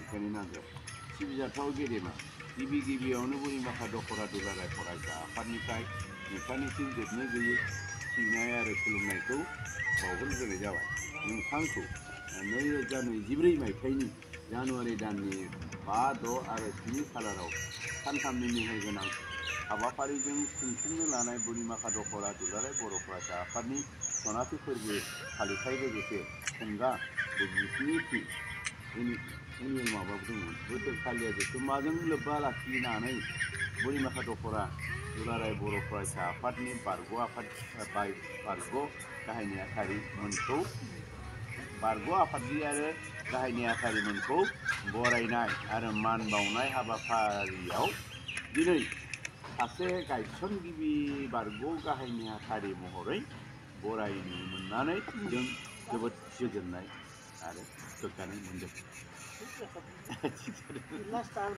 बेनिखायनो नांगौ सिबिजाथाव गेदेमा गिबि गिबियावनो बुरिमाखा दख'रा दुलाराय फरायसा आफादनिफ्राय नोंथांनिसिम जोबनो गैयै सिबिनाय आरो खुलुमनायखौ बावहरग्रोनाय जाबाय। नोंथांखौ 2024 मायथाइनि जानुवारि दाननि 5, 6 आरो 7 खालाराव सानथामनि मेहेरगोनां हाबाफारिजों खुंफुंनो लानाय बुरिमाखा दख'रा दुलाराय बर' फरायसा आफादनि सनाथि फोरबो फालिथाय लोगोसे खुंगा 77थि एनुवेल माबाबो दंमोन बोसोरसालिया जथुम्माजों लोब्बा लाखिनानै बुरिमाखा दख'रा दुलाराय बर' फरायसा आफादनि बारग' गाहाय नेहाथारिमोनखौ गाहाय नेहाथारिमोनखौ बरायनाय आरो मान बावनाय हाबाफारियाव दिनै सासे गायसनगिरि बारग' गाहाय नेहाथारि महरै बरायनो मोननानै जों जोबोद गोजोननाय आरो गोग्गानाय मोनदों।